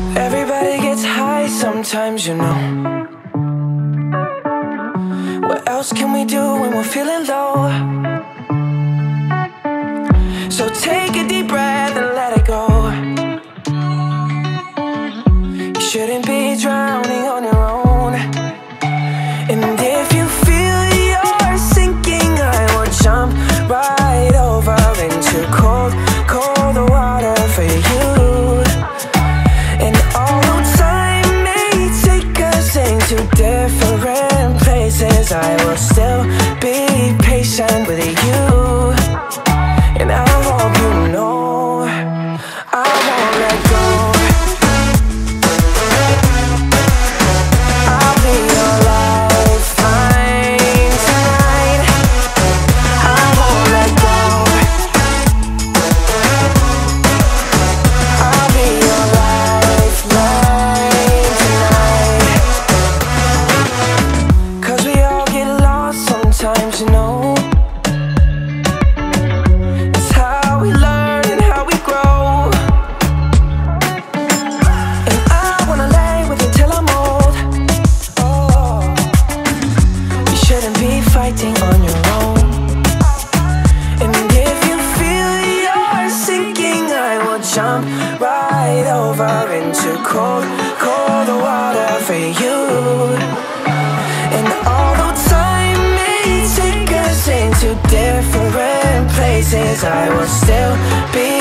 Everybody gets high sometimes, you know. What else can we do when we're feeling low? So take a deep breath and let it go. You shouldn't be drowning on your own. And if you feel you're sinking, I will jump right over into cold, cold water for you. And although time may take us into different places, I will still be patient with you. And I hope you know I won't let go. I'll be your lifeline tonight. I won't let go. I'll be your lifeline tonight. 'Cause we all get lost sometimes, you know. It's how we learn and how we grow. And I wanna lay with you till I'm old. Oh, you shouldn't be fighting on your own. And if you feel you're sinking, I will jump right over into cold, cold water for you. And although time may take us into different places, I will still be